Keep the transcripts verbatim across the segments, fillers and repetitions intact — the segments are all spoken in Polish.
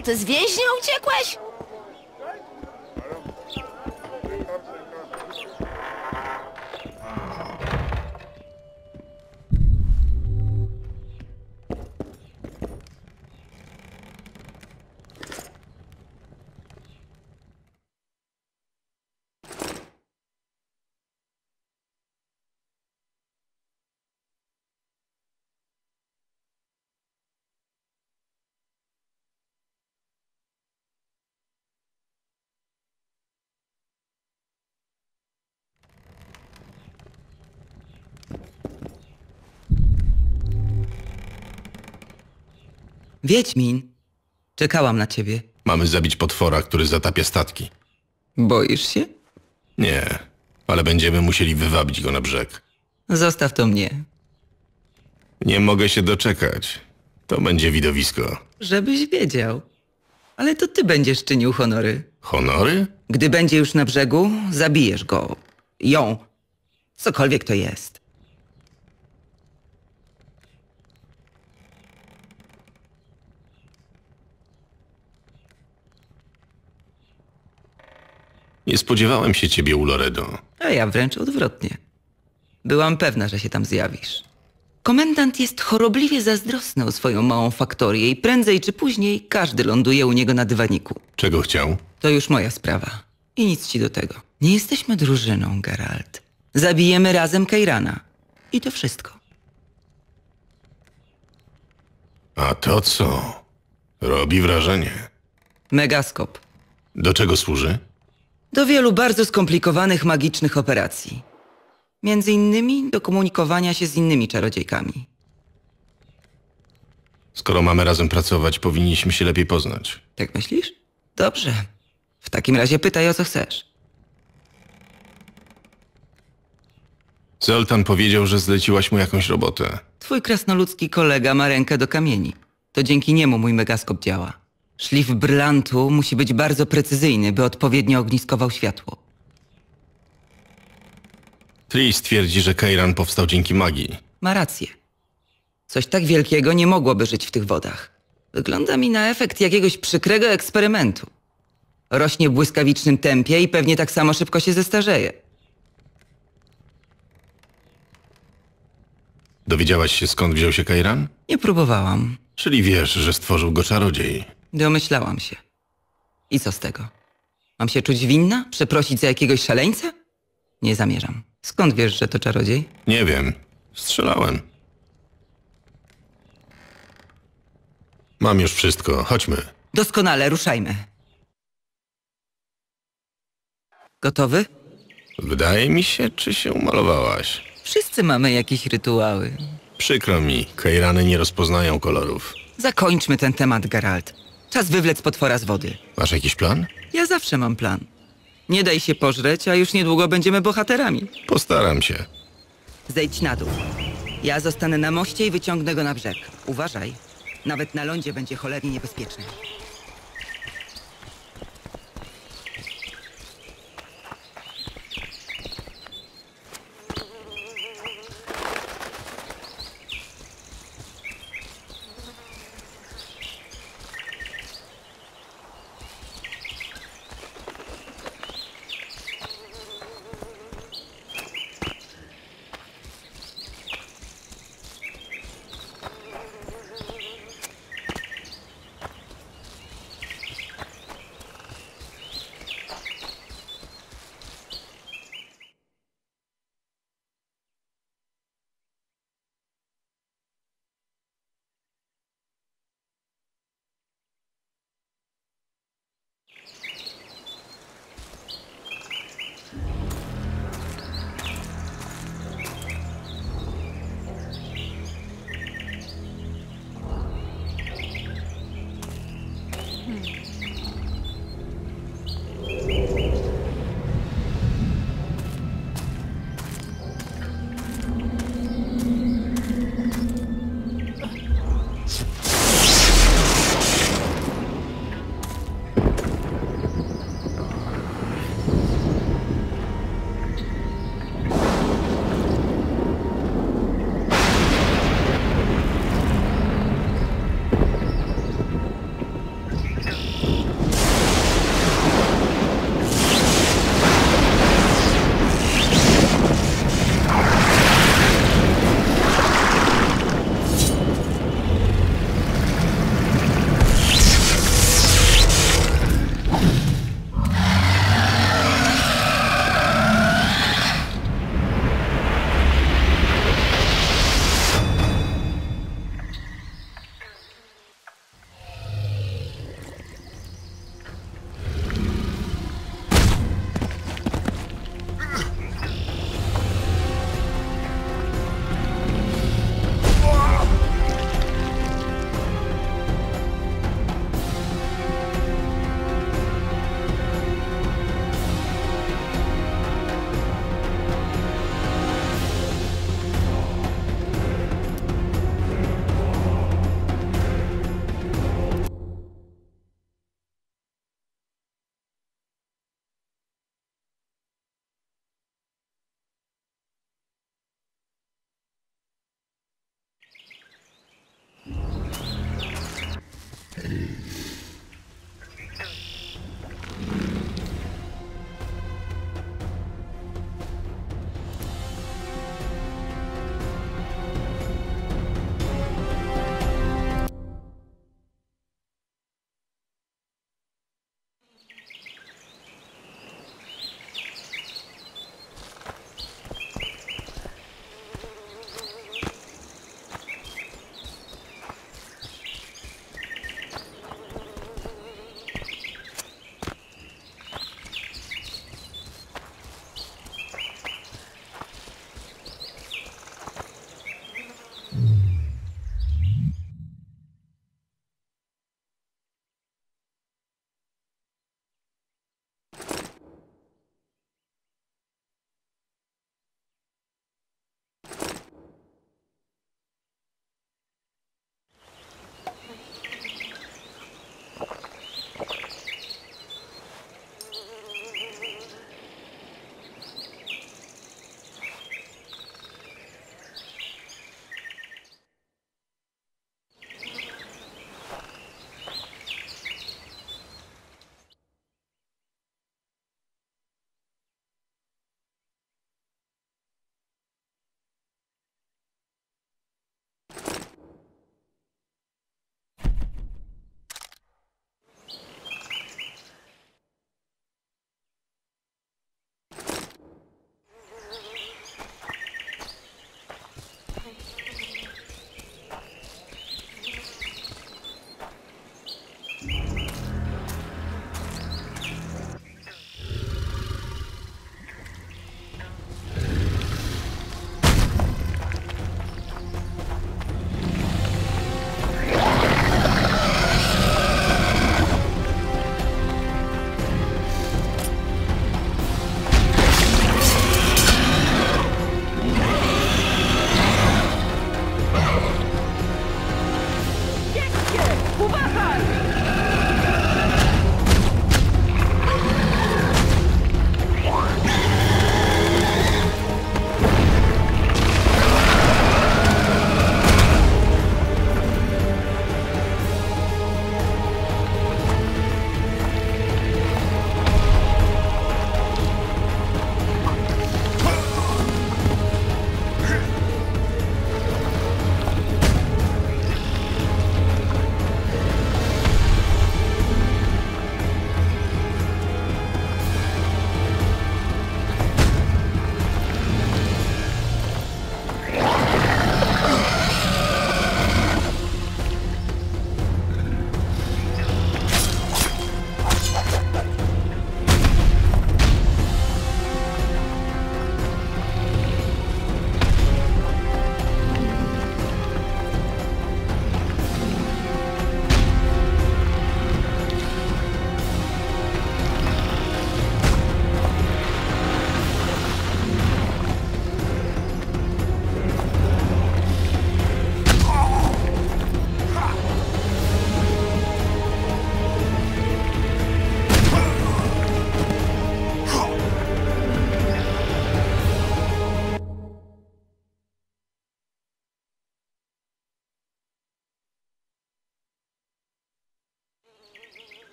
Co ty, z więźnia uciekłeś? Wiedźmin, czekałam na ciebie. Mamy zabić potwora, który zatapia statki. Boisz się? Nie, ale będziemy musieli wywabić go na brzeg. Zostaw to mnie. Nie mogę się doczekać. To będzie widowisko. Żebyś wiedział. Ale to ty będziesz czynił honory. Honory? Gdy będzie już na brzegu, zabijesz go. Ją. Cokolwiek to jest. Nie spodziewałem się ciebie u Loredo. A ja wręcz odwrotnie. Byłam pewna, że się tam zjawisz. Komendant jest chorobliwie zazdrosny o swoją małą faktorię i prędzej czy później każdy ląduje u niego na dywaniku. Czego chciał? To już moja sprawa. I nic ci do tego. Nie jesteśmy drużyną, Geralt. Zabijemy razem Keirana. I to wszystko. A to co? Robi wrażenie. Megaskop. Do czego służy? Do wielu bardzo skomplikowanych magicznych operacji. Między innymi do komunikowania się z innymi czarodziejkami. Skoro mamy razem pracować, powinniśmy się lepiej poznać. Tak myślisz? Dobrze. W takim razie pytaj, o co chcesz. Zoltan powiedział, że zleciłaś mu jakąś robotę. Twój krasnoludzki kolega ma rękę do kamieni. To dzięki niemu mój megaskop działa. Szlif brylantu musi być bardzo precyzyjny, by odpowiednio ogniskował światło. Tris twierdzi, że Keiran powstał dzięki magii. Ma rację. Coś tak wielkiego nie mogłoby żyć w tych wodach. Wygląda mi na efekt jakiegoś przykrego eksperymentu. Rośnie w błyskawicznym tempie i pewnie tak samo szybko się zestarzeje. Dowiedziałaś się, skąd wziął się Keiran? Nie próbowałam. Czyli wiesz, że stworzył go czarodziej. Domyślałam się. I co z tego? Mam się czuć winna? Przeprosić za jakiegoś szaleńca? Nie zamierzam. Skąd wiesz, że to czarodziej? Nie wiem. Strzelałem. Mam już wszystko. Chodźmy. Doskonale, ruszajmy. Gotowy? Wydaje mi się, czy się umalowałaś. Wszyscy mamy jakieś rytuały. Przykro mi, Keirany nie rozpoznają kolorów. Zakończmy ten temat, Geralt. Czas wywlec potwora z wody. Masz jakiś plan? Ja zawsze mam plan. Nie daj się pożreć, a już niedługo będziemy bohaterami. Postaram się. Zejdź na dół. Ja zostanę na moście i wyciągnę go na brzeg. Uważaj. Nawet na lądzie będzie cholernie niebezpieczny.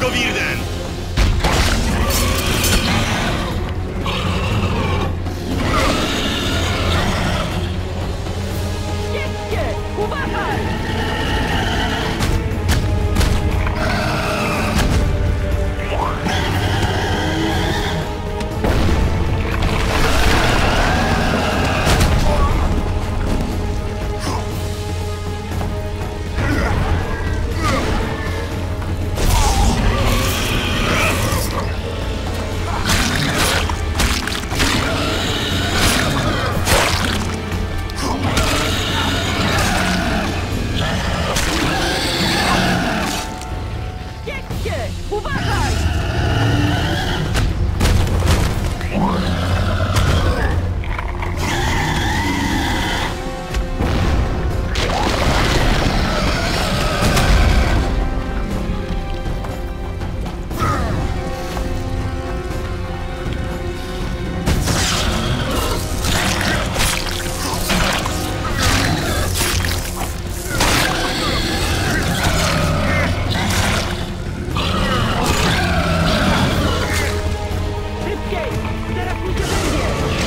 go, Wirden! Jedźcie! Uważaj! Jedźcie! Uważaj! Szybciej! Teraz mi się będzie!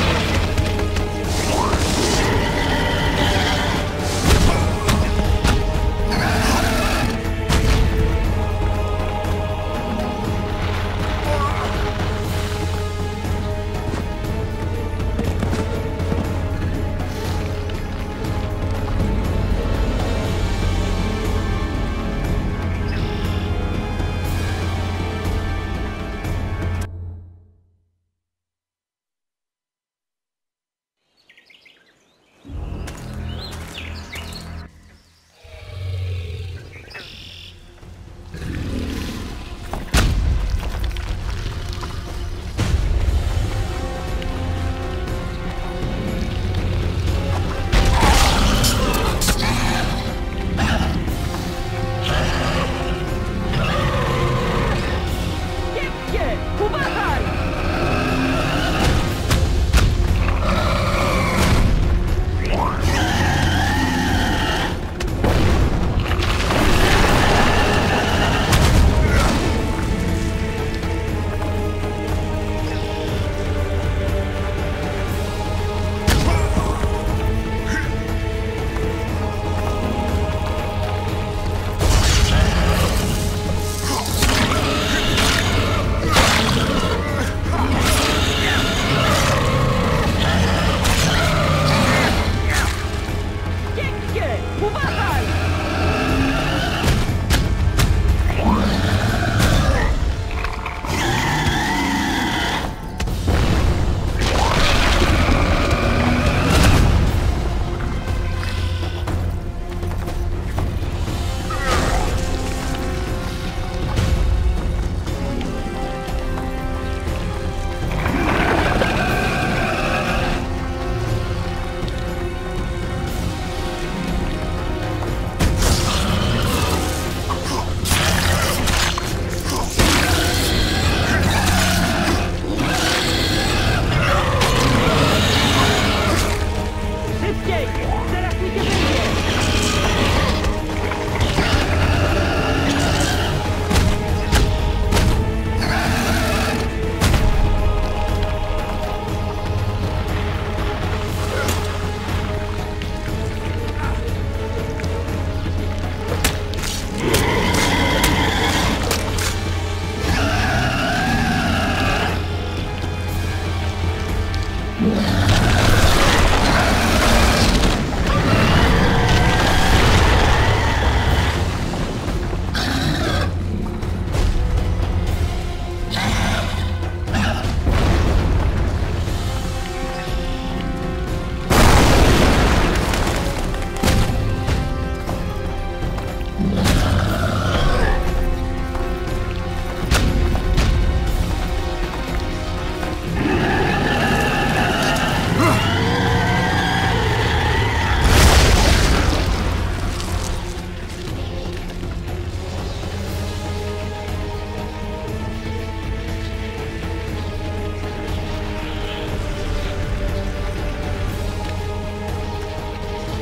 Jedźcie! Uważaj! Jedźcie! Uważaj! Szybciej! Teraz mi się będzie!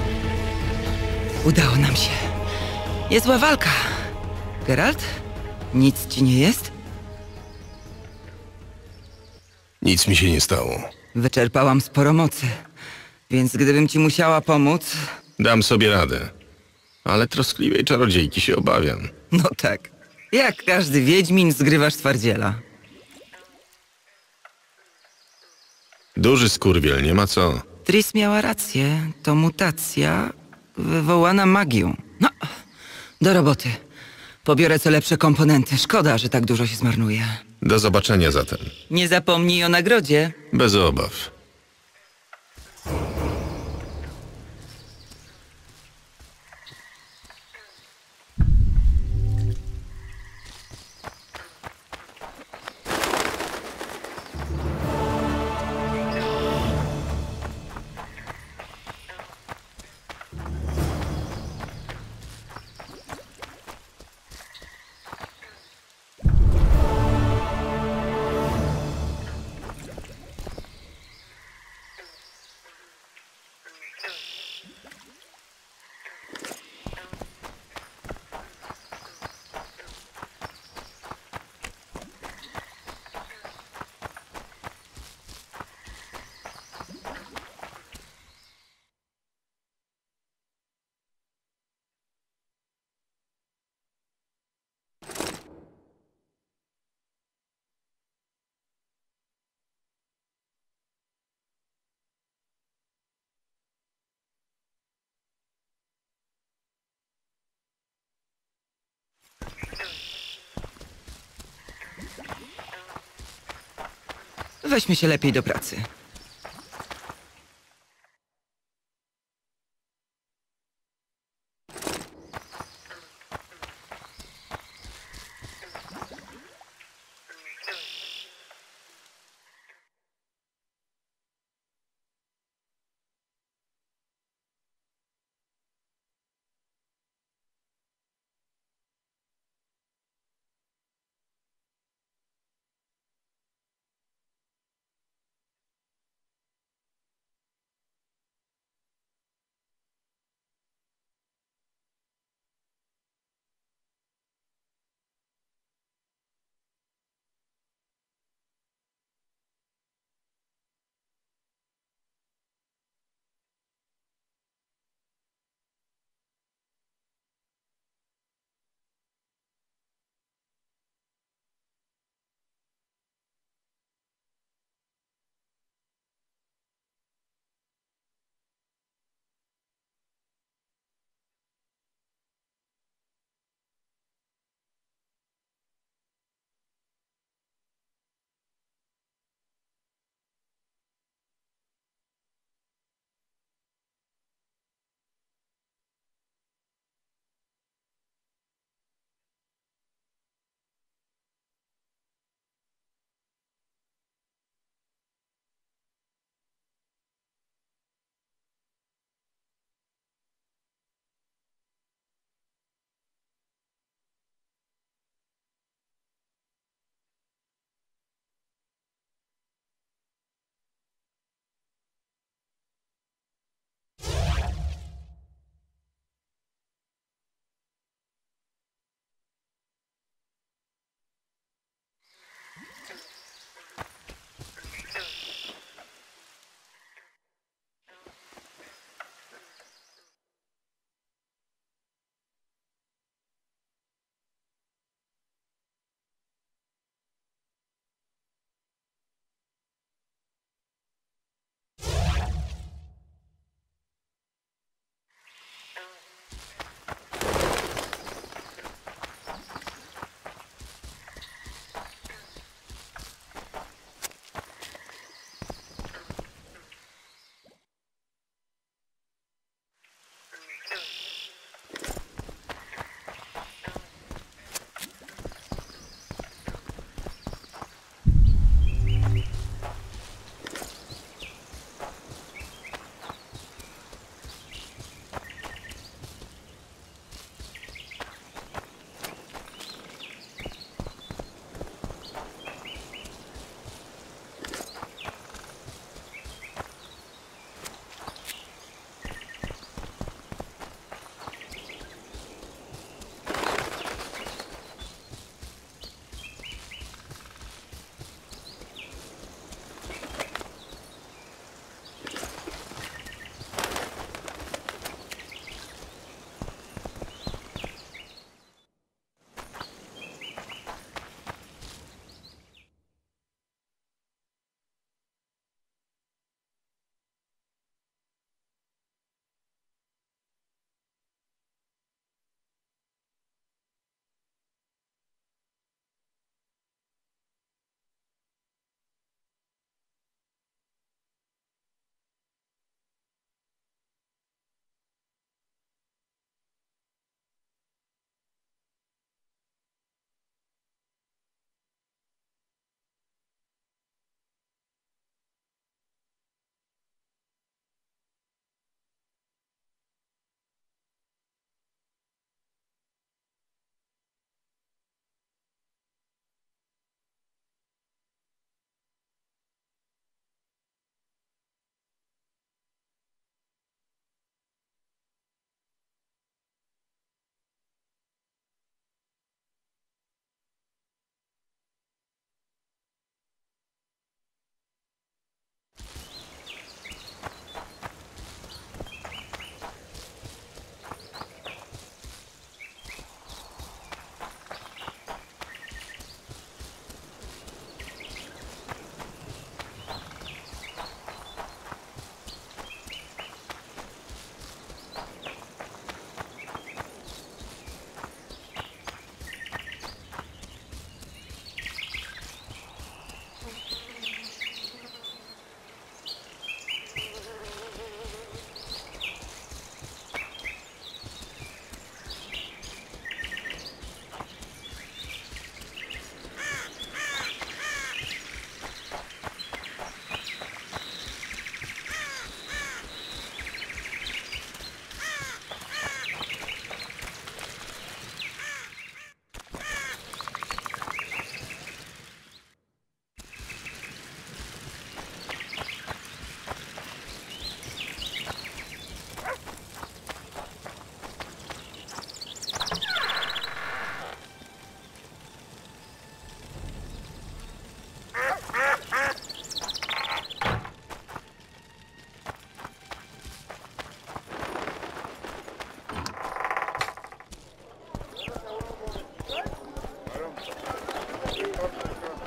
Udało nam się. Niezła walka. Geralt? Nic ci nie jest? Nic mi się nie stało. Wyczerpałam sporo mocy, więc gdybym ci musiała pomóc... Dam sobie radę. Ale troskliwej czarodziejki się obawiam. No tak, jak każdy wiedźmin zgrywasz twardziela. Duży skurwiel, nie ma co. Tris miała rację, to mutacja wywołana magią. No, do roboty. Pobiorę co lepsze komponenty. Szkoda, że tak dużo się zmarnuje. Do zobaczenia zatem. Nie zapomnij o nagrodzie. Bez obaw. Weźmy się lepiej do pracy.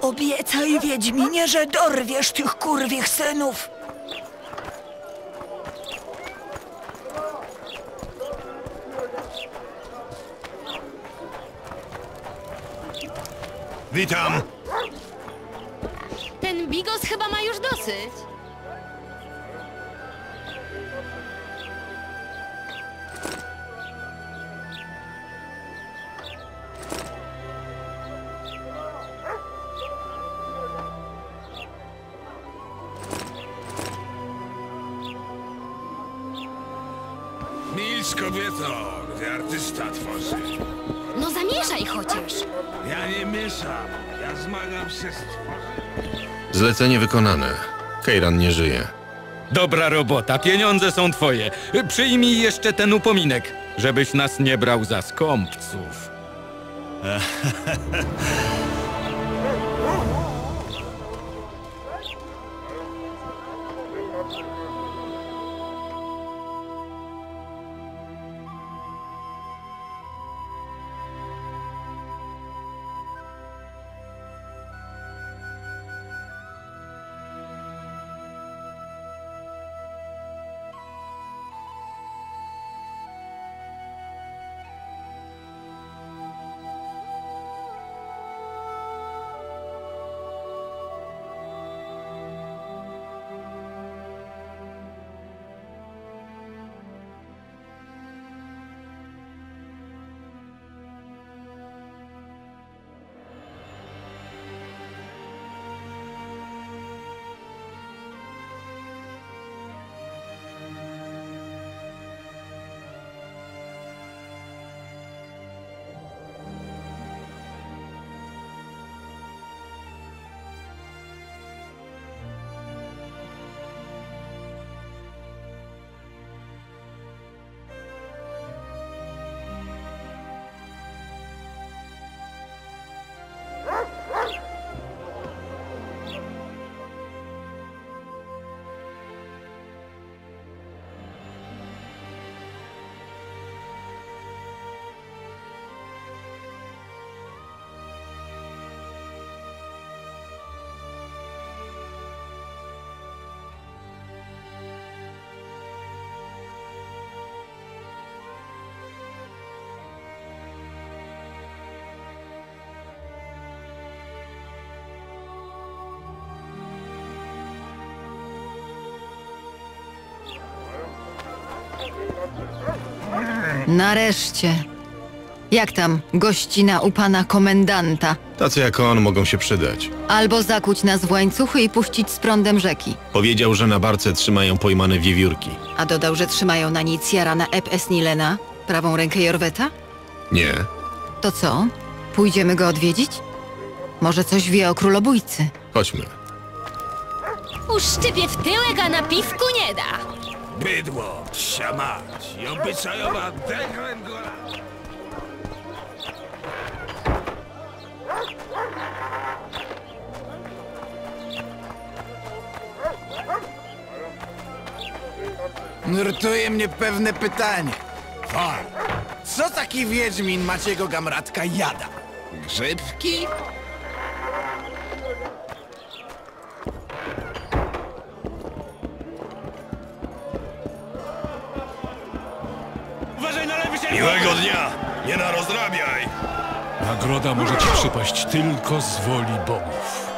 Obiecaj, Wiedźminie, że dorwiesz tych kurwich synów. Witam! Ten bigos chyba ma już dosyć. Milcz, kobieto, gdy artysta tworzy. No zamieszaj chociaż. Ja nie mieszam, ja zmagam się z tworzeniem. Zlecenie wykonane. Kejran nie żyje. Dobra robota, pieniądze są twoje. Przyjmij jeszcze ten upominek, żebyś nas nie brał za skąpców. Nareszcie. Jak tam gościna u pana komendanta? Tacy jak on mogą się przydać. Albo zakuć nas w łańcuchy i puścić z prądem rzeki. Powiedział, że na barce trzymają pojmane wiewiórki. A dodał, że trzymają na nic Jarana Eb Esnilena, prawą rękę Jorweta? Nie. To co? Pójdziemy go odwiedzić? Może coś wie o królobójcy? Chodźmy. Uszczypie w tyłek, a na piwku nie da. Bydło, psia mać i obyczajowa degrengolada. Nurtuje mnie pewne pytanie. Far, co taki wiedźmin Maciego Gamratka jada? Grzybki? Uważaj na lewy się! Miłego dnia! Nie narozrabiaj! Nagroda może ci przypaść tylko z woli bogów.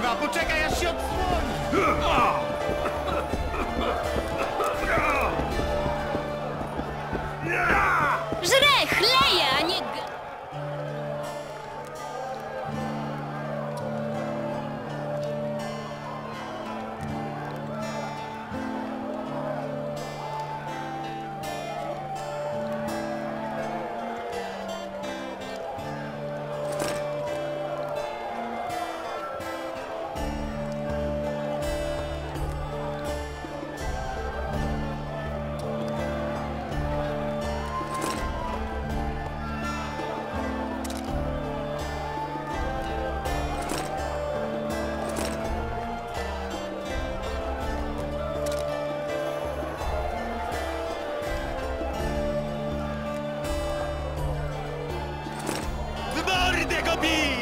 kurwa! Poczekaj, aż się odsłoni! Żre, chleje, a nie... g- Mordę go bij!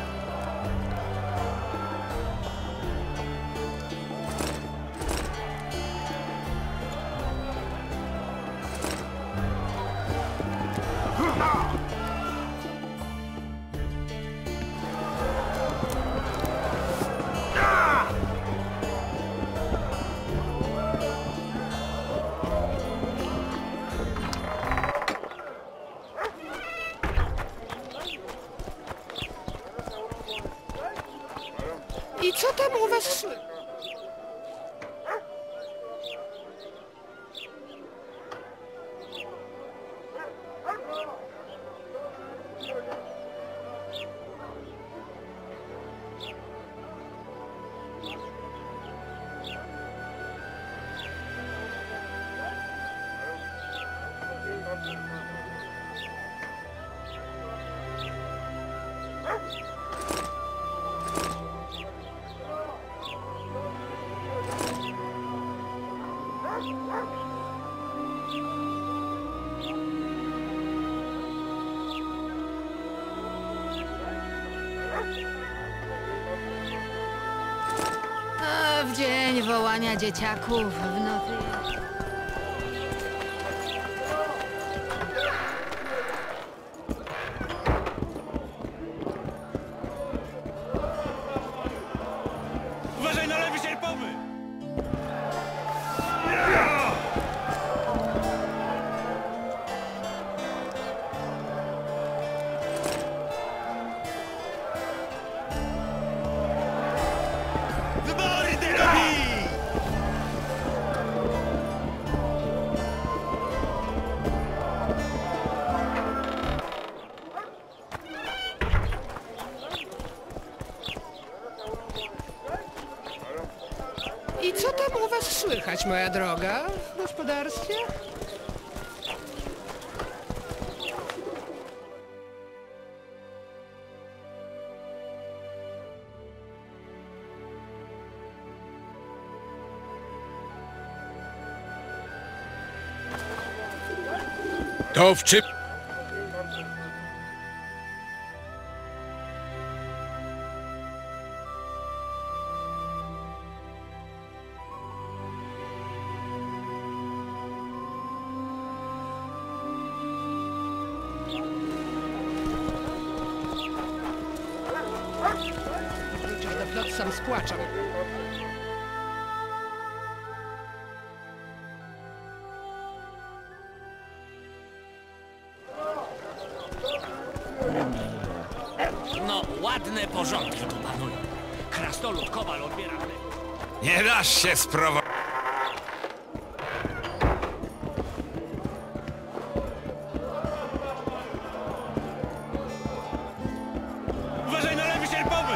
I co tam u was? A w dzień wołania dzieciaków w nocy... Uważaj na lewy sierpowy! Mordę go bij! I co tam u was słychać, moja droga, w gospodarstwie? To w czym... Czarny flot sam spłaczam. No, ładne porządki tu panują. Krasnolud Kowal odbiera mleko. Nie dasz się sprowadzić. Uważaj na lewy sierpowy!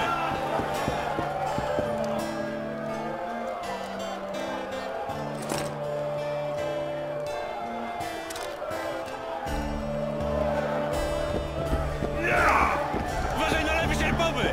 Uważaj na lewy sierpowy!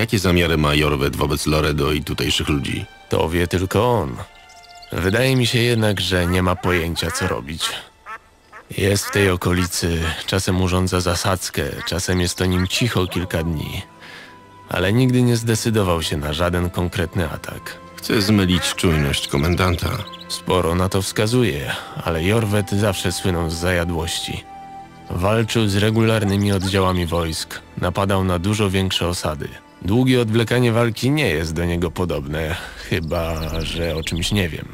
Jakie zamiary ma Jorwet wobec Loredo i tutejszych ludzi? To wie tylko on. Wydaje mi się jednak, że nie ma pojęcia, co robić. Jest w tej okolicy, czasem urządza zasadzkę, czasem jest o nim cicho kilka dni. Ale nigdy nie zdecydował się na żaden konkretny atak. Chce zmylić czujność komendanta. Sporo na to wskazuje, ale Jorwet zawsze słynął z zajadłości. Walczył z regularnymi oddziałami wojsk, napadał na dużo większe osady. Długie odwlekanie walki nie jest do niego podobne, chyba że o czymś nie wiem.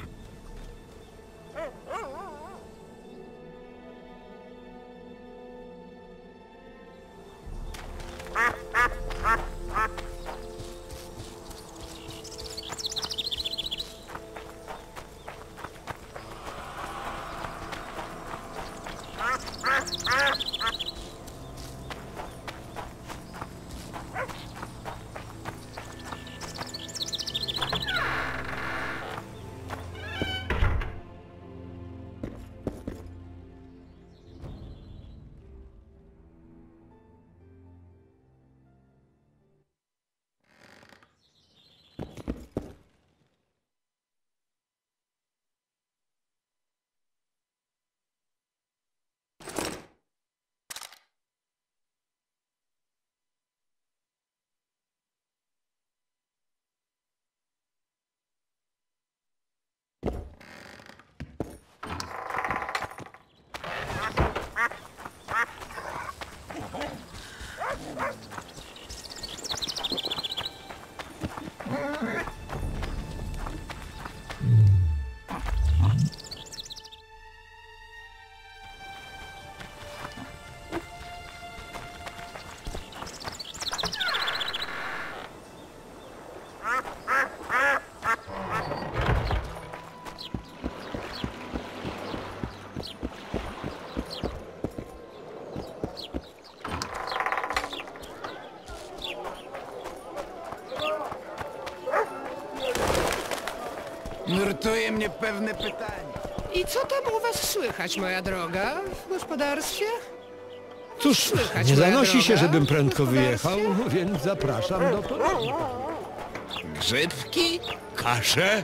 Nurtuje mnie pewne pytanie. I co tam u was słychać, moja droga, w gospodarstwie? Cóż, Słychać, nie moja zanosi się, droga, żebym w prędko gospodarstwie? wyjechał, więc zapraszam do porządku. Grzybki? Kasze?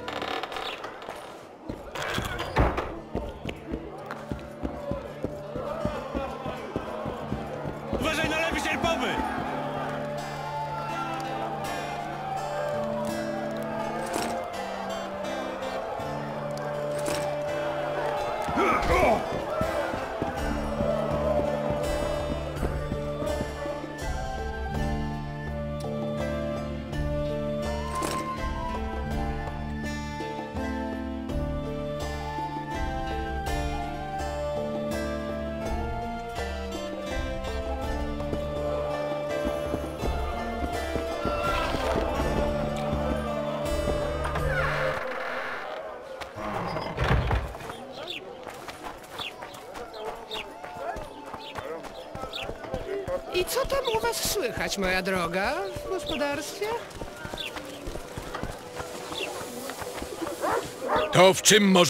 Uważaj na lewy sierpowy! I co tam u was słychać, moja droga, w gospodarstwie? To w czym może...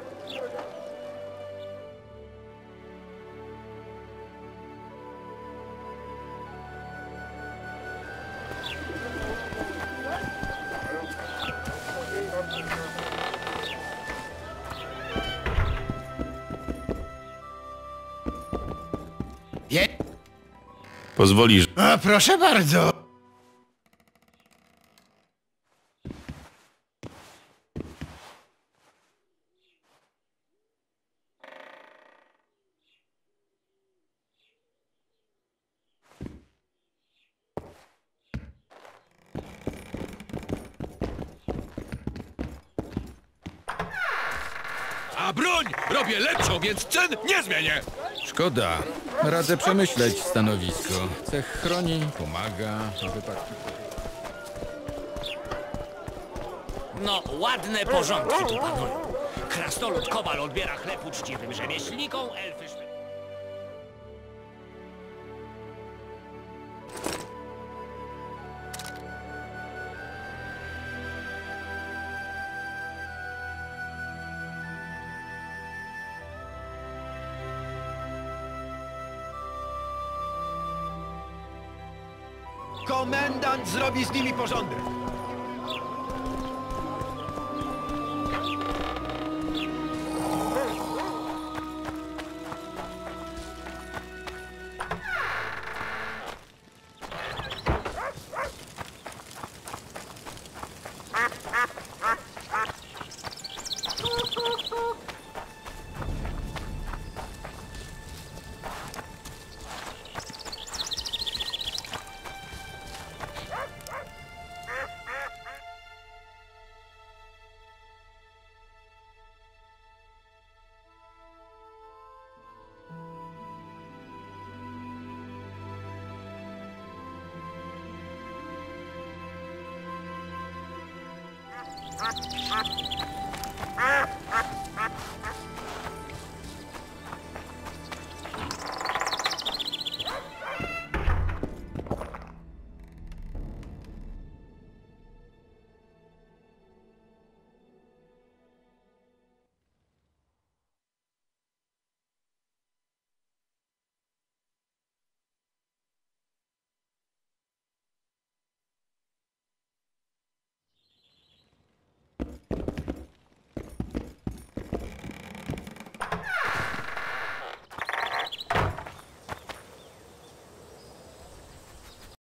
Je... Pozwolisz... A, proszę bardzo. A broń robię lepszą, więc cen nie zmienię! Szkoda. Radzę przemyśleć stanowisko. Cech chroni, pomaga, w wypadku... No, ładne porządki tu panują. Krasnolud Kowal odbiera chleb uczciwym rzemieślnikom, elfy... szpe- Komendant zrobi z nimi porządek. Ah!